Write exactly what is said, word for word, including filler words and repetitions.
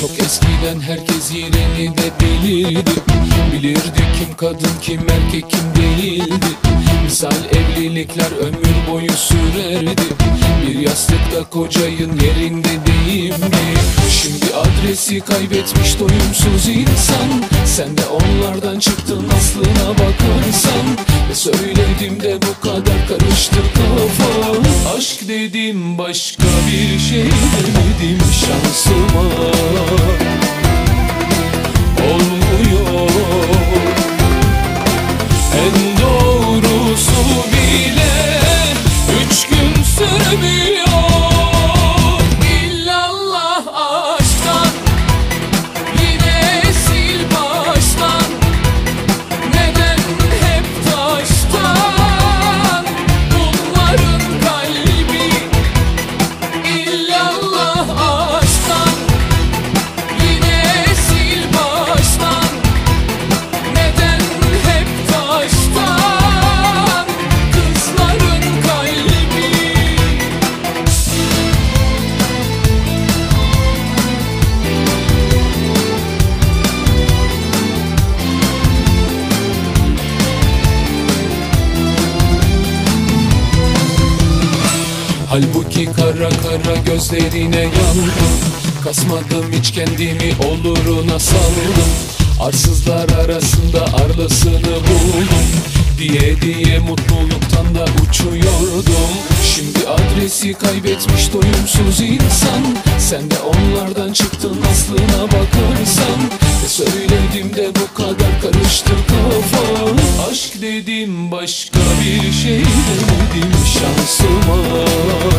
Çok eskiden herkes yerini de bilirdi. Bilirdi kim kadın kim erkek kim değildi. Misal evlilikler ömür boyu sürerdi. Bir yastıkta kocayın yerinde değil mi? Şimdi adresi kaybetmiş doyumsuz insan. Sen de onlardan çıktın aslına bakarsan. Ve söyledim de bu kadar karıştı kafa. Aşk dedim başka bir şey demedim şansıma. Olmuyor. En doğrusu bile üç gün sürmüyor. İllallah aşktan, yine sil baştan. Neden hep taştan bunların kalbi? İllallah aşktan, yine sil baştan. Neden hep taştan kızların kalbi? Halbuki kara kara gözlerine yandım. Kasmadım hiç kendimi, oluruna saldım. Arsızlar arasında arlısını buldum. Diye diye mutluluktan da uçuyordum. Şimdi adresi kaybetmiş doyumsuz insan. Sen de onlardan çıktın aslına bakarsan. Ve söyledim de bu kadar karıştı kafa. Aşk dedim başka bir şey demedim şansıma.